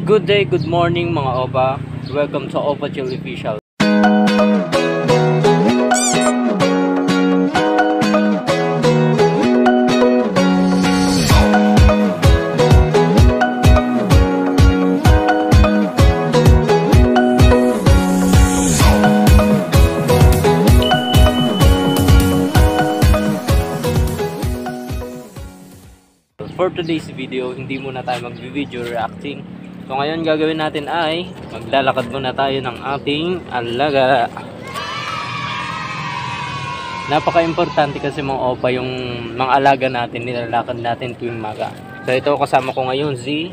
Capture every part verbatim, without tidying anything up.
Good day, good morning mga Opa. Welcome to Opa Chill Official. For today's video, hindi muna tayo mag-video reacting. So ngayon gagawin natin ay maglalakad muna tayo ng ating alaga. Napaka-importante kasi mga Opa yung mga alaga natin, nilalakad natin tuwing maga. So ito kasama ko ngayon si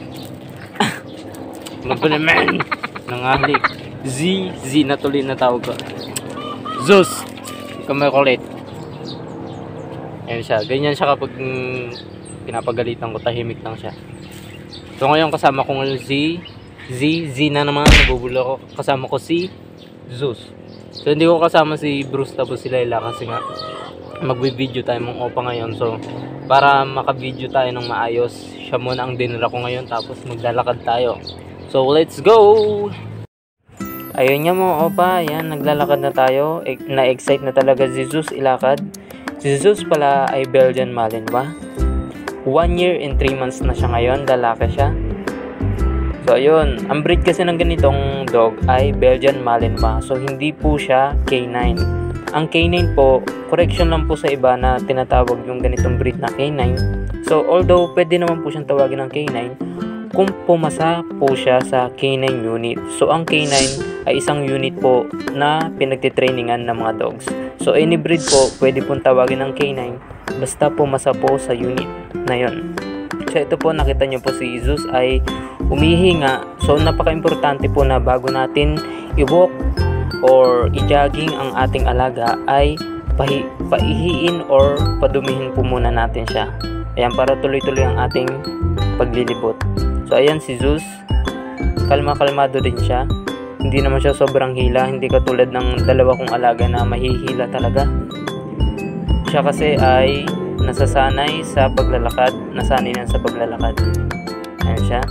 Magpanaman Nangalik Z Z na tuloy na tawag ko. Zeus kamay kulit. Ayan siya, ganyan siya kapag pinapagalitan ko, tahimik lang siya. So ngayon kasama ko ngayon si Z, Z na naman, nabubulo ko. Kasama ko si Zeus. So hindi ko kasama si Bruce tapos si Layla kasi nga magbi-video tayo mga Opa ngayon. So para maka-video tayo ng maayos, siya muna ang dinala ko ngayon tapos maglalakad tayo. So let's go! Ayun nga mga Opa, ayan, naglalakad na tayo. Na-excite na talaga si Zeus ilakad. Si Zeus pala ay Belgian Malinois. One year and three months na siya ngayon, lalaki siya. So ayun, ang breed kasi ng ganitong dog ay Belgian Malinois. So hindi po siya K nine. Ang K nine po, correction lang po sa iba na tinatawag yung ganitong breed na K nine. So although pwede naman po siyang tawagin ng K nine kung pumasa po siya sa K nine unit. So ang K nine ay isang unit po na pinagtitrainingan ng mga dogs. So any breed po pwede pong tawagin ng K nine basta pumasa po sa unit na yun. So ito po, nakita nyo po si Zeus ay umihinga. So napaka-importante po na bago natin i-walk or i-jogging ang ating alaga ay pahi paihiin or padumihin po muna natin siya. Ayan, para tuloy-tuloy ang ating paglilibot. So ayan si Zeus, kalma-kalmado din siya. Hindi naman siya sobrang hila, hindi katulad ng dalawa kong alaga na mahihila talaga. Siya kasi ay nasasanay sa paglalakad, nasanay na sa paglalakad. Ayan siya.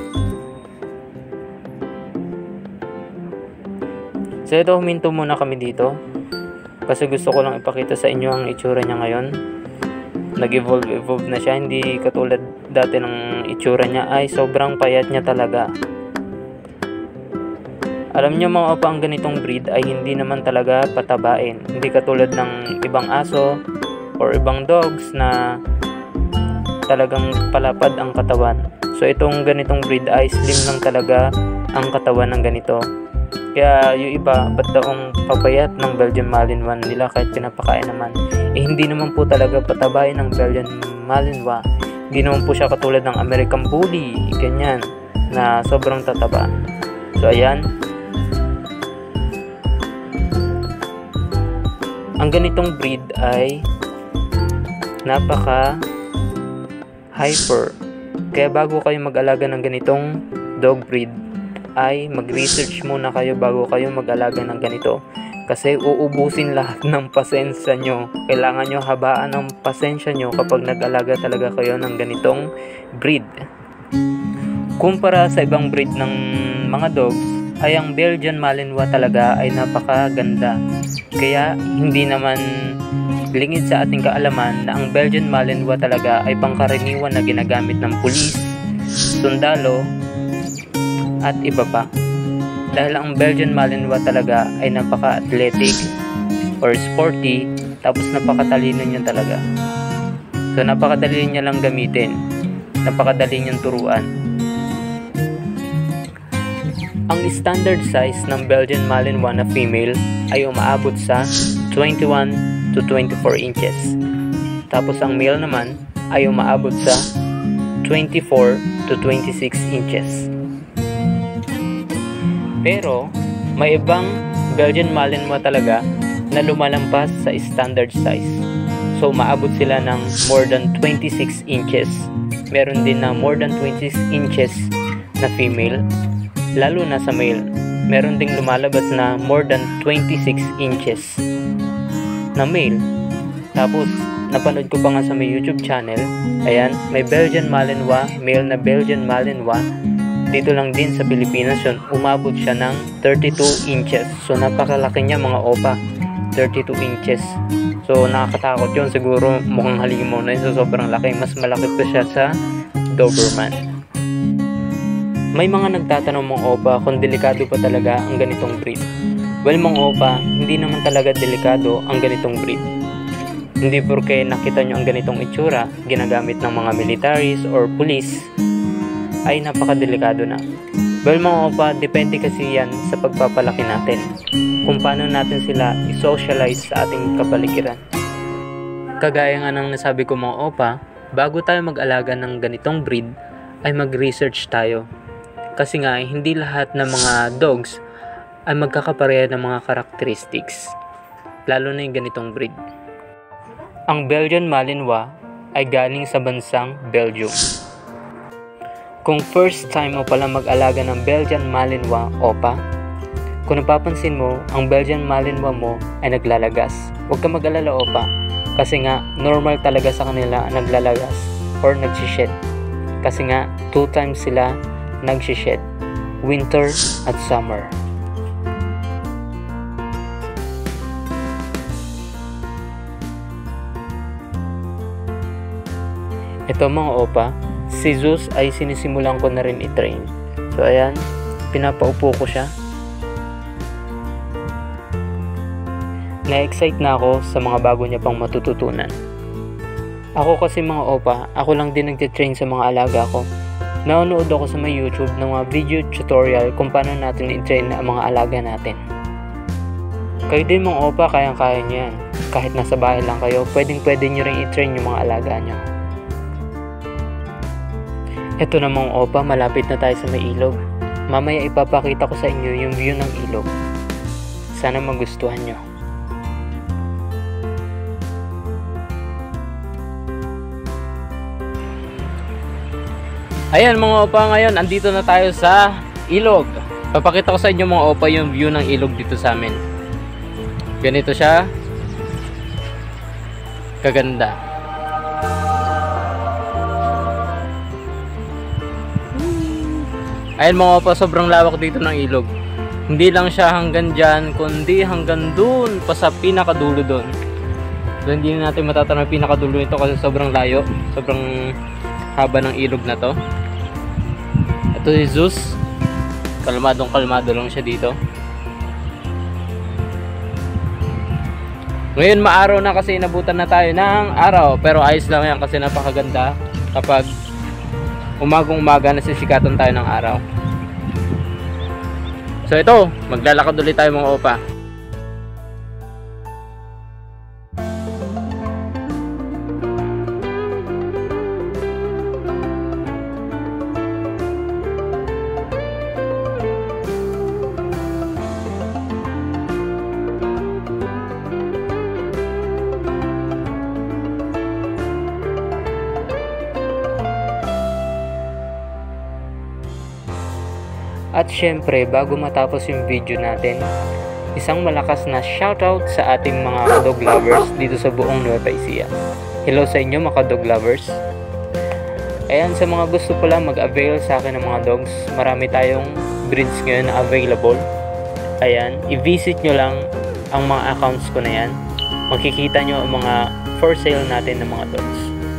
So ito, huminto muna kami dito kasi gusto ko lang ipakita sa inyo ang itsura niya ngayon. Nag-evolve evolve na siya, hindi katulad dati ng itsura niya, ay sobrang payat niya talaga. Alam niyo mga Opa, ang ganitong breed ay hindi naman talaga patabain. Hindi katulad ng ibang aso or ibang dogs na talagang palapad ang katawan. So itong ganitong breed ay slim lang talaga ang katawan ng ganito. Kaya yung iba, ba't daong papayat ng Belgian Malinois nila kahit pinapakain naman? Eh hindi naman po talaga patabain ng Belgian Malinois. Hindi naman po siya katulad ng American Bully, ganyan, na sobrang tataba. So ayan. Ang ganitong breed ay napaka hyper. Kaya bago kayo mag-alaga ng ganitong dog breed ay mag-research muna kayo bago kayo mag-alaga ng ganito. Kasi uubusin lahat ng pasensya nyo. Kailangan nyo habaan ng pasensya nyo kapag nag-alaga talaga kayo ng ganitong breed. Kumpara sa ibang breed ng mga dogs, ay ang Belgian Malinois talaga ay napakaganda. Kaya hindi naman lingid sa ating kaalaman na ang Belgian Malinois talaga ay pangkaraniwan na ginagamit ng pulis, sundalo, at iba pa. Dahil ang Belgian Malinois talaga ay napaka-athletic or sporty, tapos napakatalino niya talaga. So napakadali niya lang gamitin, napakadali niyang turuan. Ang standard size ng Belgian Malinois na female ay umaabot sa twenty-one to twenty-four inches. Tapos ang male naman ay umaabot sa twenty-four to twenty-six inches. Pero may ibang Belgian Malinois talaga na lumalampas sa standard size. So umaabot sila ng more than twenty-six inches. Meron din na more than twenty-six inches na female. Lalo na sa male, meron ding lumalabas na more than twenty-six inches na male. Tapos napanood ko pa nga sa may YouTube channel, ayan, may Belgian Malinois, male na Belgian Malinois, dito lang din sa Pilipinas yun, umabot siya ng thirty-two inches. So napakalaki niya mga opa, thirty-two inches. So nakakatakot yun, siguro mukhang halimaw na yun. So sobrang laki, mas malaki pa siya sa Doberman. May mga nagtatanong mga opa kung delikado pa talaga ang ganitong breed. Well mga opa, hindi naman talaga delikado ang ganitong breed. Hindi porke nakita nyo ang ganitong itsura, ginagamit ng mga militaries or police, ay napakadelikado na. Well mga opa, depende kasi yan sa pagpapalaki natin. Kung paano natin sila i-socialize sa ating kapaligiran. Kagaya nga ng nasabi ko mga opa, bago tayo mag-alaga ng ganitong breed, ay mag-research tayo. Kasi nga, hindi lahat ng mga dogs ay magkakapareha ng mga characteristics. Lalo na yung ganitong breed. Ang Belgian Malinois ay galing sa bansang Belgium. Kung first time mo pala mag-alaga ng Belgian Malinois opa, kung napapansin mo, ang Belgian Malinois mo ay naglalagas. Huwag ka mag-alala opa, kasi nga normal talaga sa kanila naglalagas or nagsished. Kasi nga two times sila nagsished, winter at summer. Ito mga opa, si Zeus ay sinisimulan ko na rin i-train. So ayan, pinapaupo ko siya. Na-excite na ako sa mga bago niya pang matututunan. Ako kasi mga opa, ako lang din nagtitrain sa mga alaga ko. Nanonood ako sa may YouTube ng mga video tutorial kung paano natin i-train ang mga alaga natin. Kayo din mga opa, kayang-kaya nyo yan. Kahit nasa bahay lang kayo, pwedeng-pwede nyo rin i-train yung mga alaga nyo. Ito na mga opa, malapit na tayo sa may ilog. Mamaya ipapakita ko sa inyo yung view ng ilog. Sana magustuhan nyo. Ayan mga opa, ngayon andito na tayo sa ilog. Papakita ko sa inyo mga opa yung view ng ilog dito sa amin. Ganito siya kaganda. Ayan mga opa, sobrang lawak dito ng ilog. Hindi lang siya hanggang dyan, kundi hanggang dun pa sa pinakadulo dun. So hindi na natin matatanaw pinakadulo nito kasi sobrang layo, sobrang haba ng ilog na to. Ito si Zeus, kalmadong kalmado lang siya dito. Ngayon maaraw na kasi inabutan na tayo ng araw, pero ayos lang yan kasi napakaganda kapag umagang umaga nasisikatan tayo ng araw. So ito, maglalakad ulit tayo mga opa. At syempre, bago matapos yung video natin, isang malakas na shoutout sa ating mga dog lovers dito sa buong Nueva Ecija. Hello sa inyo mga dog lovers. Ayan, sa mga gusto pala mag-avail sa akin ng mga dogs, marami tayong breeds ngayon na available. Ayan, i-visit nyo lang ang mga accounts ko na yan. Makikita nyo ang mga for sale natin ng mga dogs.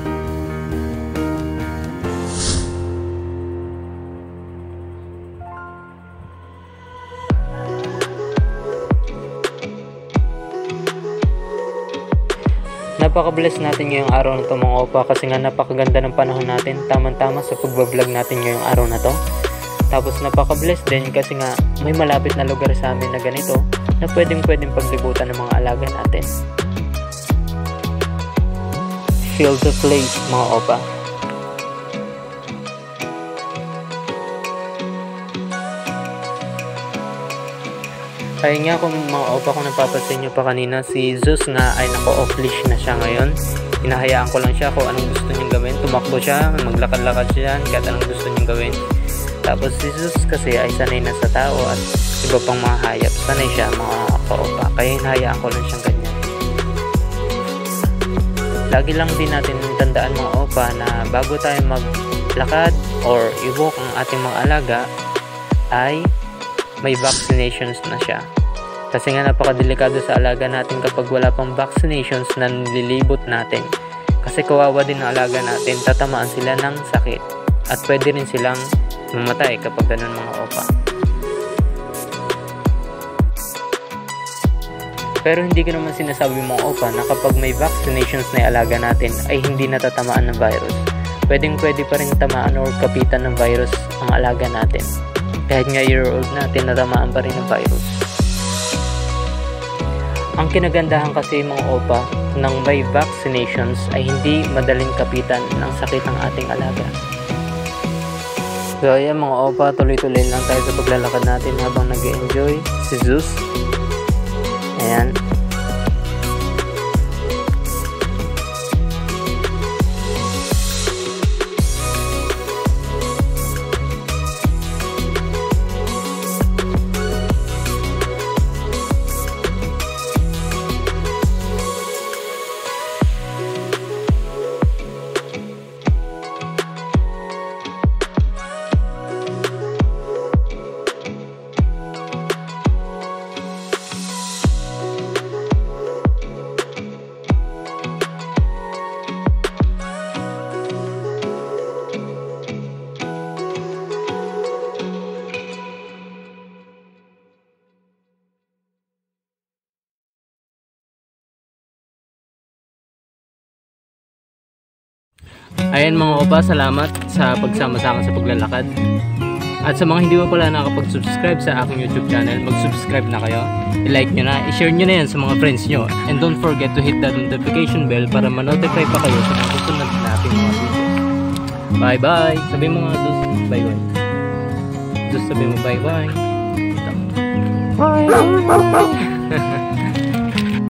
Napaka-bless natin ngayong araw na to mga opa kasi nga napakaganda ng panahon natin, tamang-tama sa pagbablog natin ngayong araw na to. Tapos napaka-bless din kasi nga may malapit na lugar sa amin na ganito na pwedeng-pwedeng paglibutan ng mga alaga natin. Feel the place mga opa. Kaya nga kung mga opa, kung napapansin nyo pa kanina, si Zeus nga ay naka-off leash na siya ngayon. Hinahayaan ko lang siya kung anong gusto niyang gawin. Tumakbo siya, maglakad-lakad siya, kahit anong gusto niyang gawin. Tapos si Zeus kasi ay sanay na sa tao at iba pang mga hayop. Sanay siya mga ka-opa. Kaya hinahayaan ko lang siyang ganyan. Lagi lang din natin tandaan mga opa na bago tayo maglakad o or i-walk ang ating mga alaga ay may vaccinations na siya. Kasi nga napakadelikado sa alaga natin kapag wala pang vaccinations na nililibot natin. Kasi kawawa din ang alaga natin, tatamaan sila ng sakit at pwede rin silang mamatay kapag ganun mga opa. Pero hindi ko naman sinasabi mga opa na kapag may vaccinations na alaga natin ay hindi natatamaan ng virus. Pwedeng pwede pa rin tamaan or kapitan ng virus ang alaga natin. Kahit nga year old na, tinatamaan pa rin ng virus. Ang kinagandahan kasi mga opa ng may vaccinations ay hindi madaling kapitan ng sakit ng ating alaga. So ayan mga opa, tuloy-tuloy lang tayo sa paglalakad natin habang nag-enjoy si Zeus. Ayan. Ayan mga opa, salamat sa pagsama sa akin sa paglalakad. At sa mga hindi mo pala nakapag-subscribe sa aking YouTube channel, mag-subscribe na kayo. I-like nyo na, i-share nyo na yan sa mga friends nyo. And don't forget to hit that notification bell para ma-notify pa kayo sa mga susunod natin mga videos. Bye bye! Sabi mo nga Zeus, bye bye. Zeus, sabi mo bye bye. Bye!